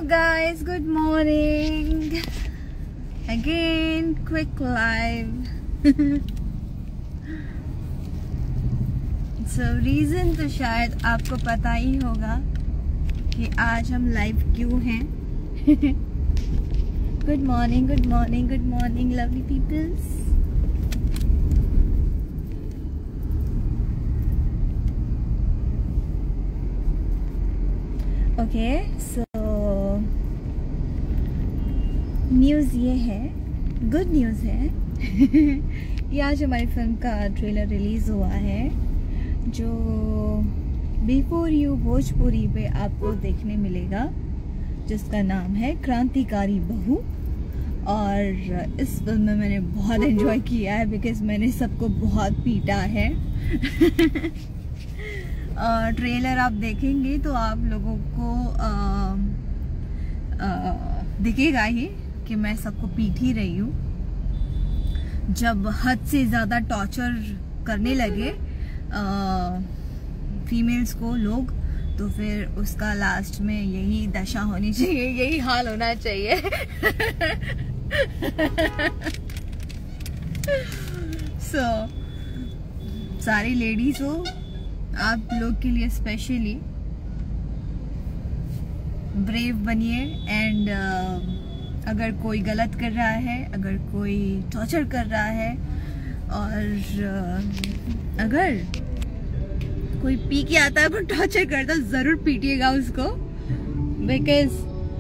guys, good morning. Again, quick live. So reason तो शायद आपको पता ही होगा कि आज हम लाइव क्यों हैं. Good morning, good morning, good morning, lovely peoples. Okay, so news ये है, गुड न्यूज़ है कि आज हमारी फिल्म का ट्रेलर रिलीज़ हुआ है जो बिफोर यू भोजपुरी पे आपको देखने मिलेगा, जिसका नाम है क्रांतिकारी बहू. और इस फिल्म में मैंने बहुत एंजॉय किया है बिकॉज मैंने सबको बहुत पीटा है. ट्रेलर आप देखेंगे तो आप लोगों को दिखेगा ही कि मैं सबको पीट ही रही हूँ. जब हद से ज़्यादा टॉर्चर करने लगे फीमेल्स को लोग, तो फिर उसका लास्ट में यही दशा होनी चाहिए, यही हाल होना चाहिए. सो सारी लेडीज हो, आप लोग के लिए स्पेशली ब्रेव बनिए. एंड अगर कोई गलत कर रहा है, अगर कोई टॉर्चर कर रहा है, और अगर कोई पी के आता है पर टॉर्चर करता, जरूर पीटिएगा उसको. बिकॉज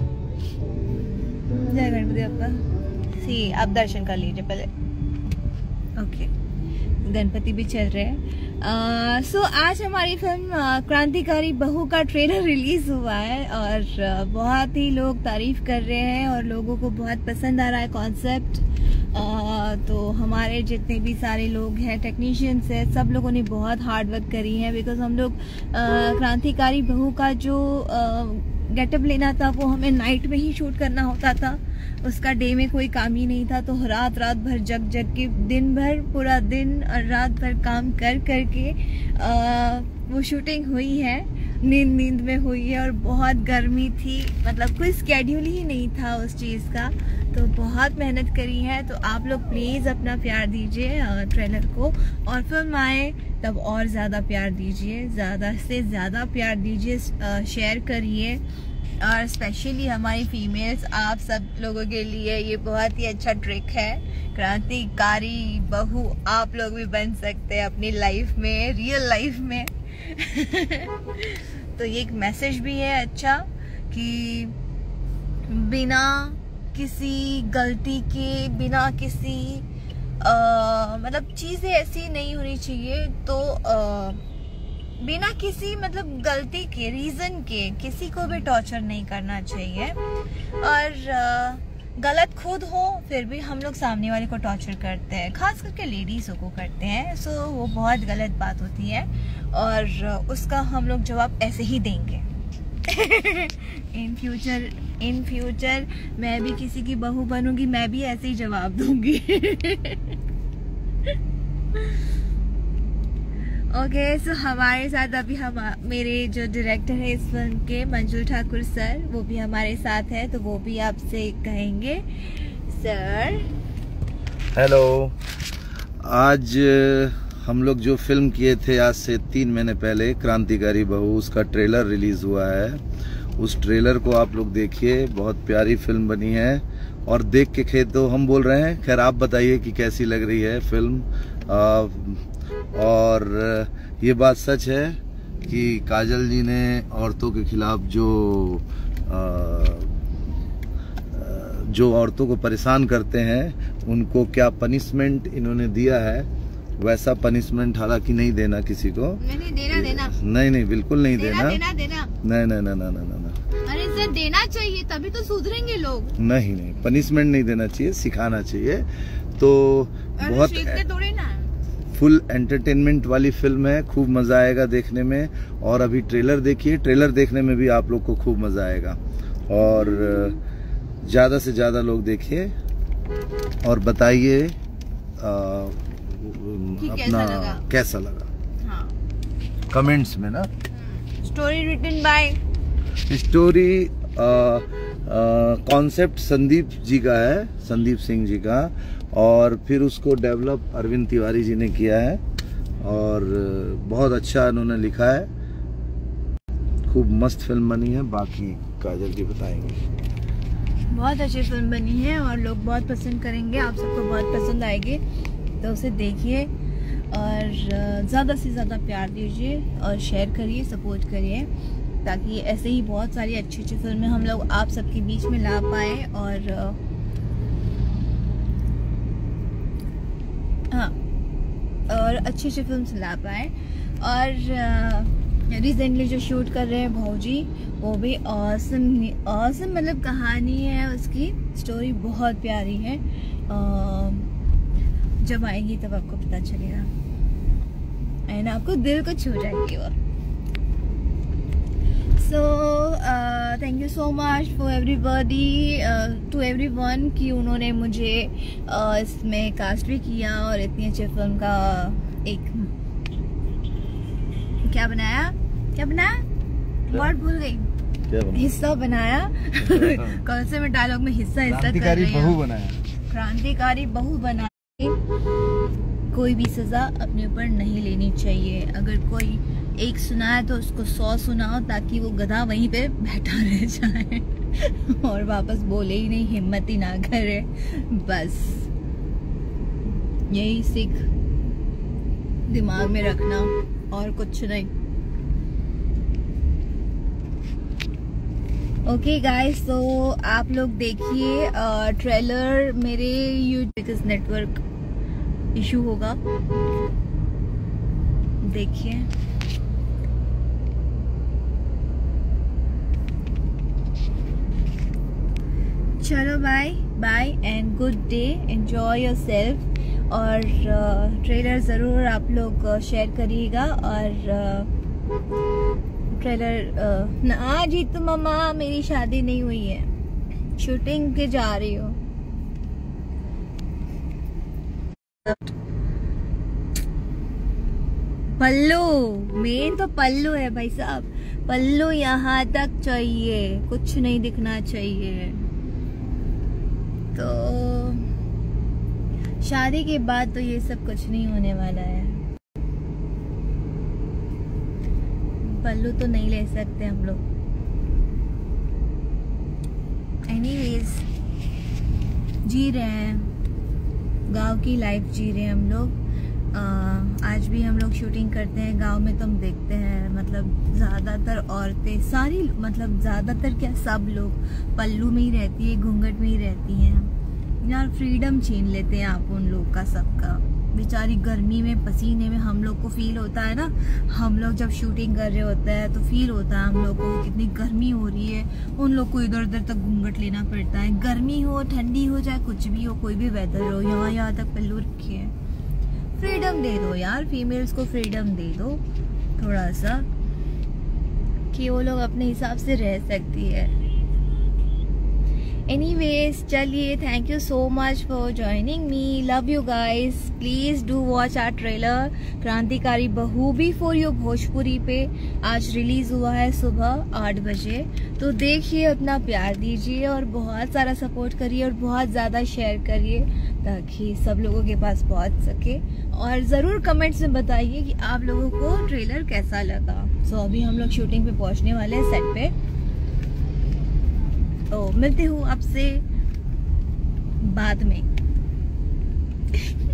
जय गणपति बप्पा. सी आप दर्शन कर लीजिए पहले. ओके, गणपति भी चल रहे हैं. सो आज हमारी फिल्म क्रांतिकारी बहू का ट्रेलर रिलीज हुआ है और बहुत ही लोग तारीफ कर रहे हैं और लोगों को बहुत पसंद आ रहा है कॉन्सेप्ट. तो हमारे जितने भी सारे लोग हैं, टेक्नीशियंस हैं, सब लोगों ने बहुत हार्ड वर्क करी है. बिकॉज हम लोग क्रांतिकारी बहू का जो गेटअप लेना था वो हमें नाइट में ही शूट करना होता था. उसका डे में कोई काम ही नहीं था. तो रात भर जग के, दिन भर, पूरा दिन और रात भर काम कर के वो शूटिंग हुई है. नींद में हुई है और बहुत गर्मी थी, मतलब कोई स्केड्यूल ही नहीं था उस चीज़ का. तो बहुत मेहनत करी है. तो आप लोग प्लीज़ अपना प्यार दीजिए ट्रेलर को, और फिल्म आए तब और ज़्यादा प्यार दीजिए, ज़्यादा से ज़्यादा प्यार दीजिए, शेयर करिए. और स्पेशली हमारी फीमेल्स, आप सब लोगों के लिए ये बहुत ही अच्छा ट्रिक है. क्रांतिकारी बहू आप लोग भी बन सकते हैं अपनी लाइफ में, रियल लाइफ में. तो ये एक मैसेज भी है अच्छा कि बिना किसी गलती के, बिना किसी मतलब चीज़ें ऐसी नहीं होनी चाहिए. तो बिना किसी मतलब गलती के, रीजन के किसी को भी टॉर्चर नहीं करना चाहिए. और गलत खुद हो फिर भी हम लोग सामने वाले को टॉर्चर करते हैं, खास करके लेडीज़ों को करते हैं. सो वो बहुत गलत बात होती है और उसका हम लोग जवाब ऐसे ही देंगे. इन फ्यूचर मैं भी किसी की बहू बनूंगी, मैं भी ऐसे ही जवाब दूंगी. ओके, सो हमारे साथ अभी मेरे जो डायरेक्टर है इस फिल्म के, मंजुल ठाकुर सर, वो भी हमारे साथ है. तो वो भी आपसे कहेंगे. Sir hello. आज हम लोग जो फिल्म किए थे आज से 3 महीने पहले, क्रांतिकारी बहू, उसका ट्रेलर रिलीज हुआ है. उस ट्रेलर को आप लोग देखिए, बहुत प्यारी फिल्म बनी है. और देख के तो हम बोल रहे हैं, खैर आप बताइए कि कैसी लग रही है फिल्म. और ये बात सच है कि काजल जी ने औरतों के खिलाफ जो औरतों को परेशान करते हैं उनको क्या पनिशमेंट इन्होंने दिया है, वैसा पनिशमेंट हालांकि नहीं देना किसी को. नहीं देना. नहीं बिल्कुल नहीं देना. नहीं. अरे सर, देना चाहिए, तभी तो सुधरेंगे लोग. नहीं पनिशमेंट नहीं देना चाहिए, सिखाना चाहिए. तो बहुत फुल एंटरटेनमेंट वाली फिल्म है, खूब मजा आएगा देखने में. और अभी ट्रेलर देखिए, ट्रेलर देखने में भी आप लोग को खूब मजा आएगा. और ज्यादा से ज्यादा लोग देखिए और बताइए अपना कैसा लगा. हाँ. कमेंट्स में ना. Story written by, story concept Sandeep ji का है, संदीप सिंह जी का, और फिर उसको डेवलप अरविंद तिवारी जी ने किया है और बहुत अच्छा उन्होंने लिखा है। खूब मस्त फिल्म बनी है, बाकी काजल जी बताएंगे। बहुत अच्छी फिल्म बनी है और लोग बहुत पसंद करेंगे, आप सबको बहुत पसंद आएगी, तो उसे देखिए और ज़्यादा से ज़्यादा प्यार दीजिए और शेयर करिए, सपोर्ट करिए, ताकि ऐसे ही बहुत सारी अच्छी अच्छी फिल्में हम लोग आप सबके बीच में ला पाए। और हाँ, और अच्छी अच्छी फिल्म ला पाए। और रिसेंटली जो शूट कर रहे हैं भौजी, वो भी ऑसम मतलब कहानी है उसकी, स्टोरी बहुत प्यारी है। जब आएगी तब आपको पता चलेगा एंड आपको दिल को छू जाएगी वो। So thank you so much for everybody, to everyone कि उन्होंने मुझे इसमें कास्ट भी किया और इतनी अच्छी फिल्म का एक क्या बनाया वर्ड भूल गई, हिस्सा बनाया। कौन से में डायलॉग में हिस्सा क्रांतिकारी बहू बनाया, क्रांतिकारी बहू बना। कोई भी सजा अपने ऊपर नहीं लेनी चाहिए। अगर कोई एक सुनाए तो उसको 100 सुनाओ, ताकि वो गधा वहीं पे बैठा रह जाए और वापस बोले ही नहीं, हिम्मत ही ना करे। बस यही सीख दिमाग में रखना और कुछ नहीं। ओके गाइस, तो आप लोग देखिए ट्रेलर। मेरे यूट्यूब नेटवर्क इशू होगा, देखिए। चलो bye bye and good day, enjoy yourself. और ट्रेलर ज़रूर आप लोग शेयर करिएगा। और ट्रेलर ना जीतू मामा, मेरी शादी नहीं हुई है, शूटिंग पे जा रही हो। पल्लू मेन तो पल्लू है भाई साहब, पल्लू यहाँ तक चाहिए, कुछ नहीं दिखना चाहिए। तो शादी के बाद तो ये सब कुछ नहीं होने वाला है। पल्लू तो नहीं ले सकते हम लोग। एनीवेज, जी रहे हैं, गांव की लाइफ जी रहे हैं हम लोग। आज भी हम लोग शूटिंग करते हैं गांव में, तो हम देखते हैं मतलब ज़्यादातर औरतें, सारी मतलब ज़्यादातर क्या सब लोग पल्लू में ही रहती है, घूंघट में ही रहती हैं। यार फ्रीडम छीन लेते हैं आप उन लोग का, सबका। बेचारी गर्मी में पसीने में हम लोग को फील होता है ना, हम लोग जब शूटिंग कर रहे होते हैं तो फील होता है हम लोग को कितनी गर्मी हो रही है। उन लोग को इधर उधर तक घूंघट लेना पड़ता है, गर्मी हो ठंडी हो चाहे कुछ भी हो, कोई भी वेदर हो, यहाँ तक पल्लू रखे हैं। फ्रीडम दे दो यार, फीमेल्स को फ्रीडम दे दो थोड़ा सा, कि वो लोग अपने हिसाब से रह सकती है। एनीवेज, चलिए, thank you so much for joining me, love you guys. Please do watch our trailer Krantikari Bahu भी फॉर योर भोजपुरी पे। आज रिलीज हुआ है सुबह 8 बजे, तो देखिए, अपना प्यार दीजिए और बहुत सारा सपोर्ट करिए और बहुत ज़्यादा शेयर करिए, ताकि सब लोगों के पास पहुंच सके। और ज़रूर कमेंट्स में बताइए कि आप लोगों को ट्रेलर कैसा लगा। सो अभी हम लोग शूटिंग पे पहुंचने वाले हैं, सेट पे, तो मिलती हूँ आपसे बाद में।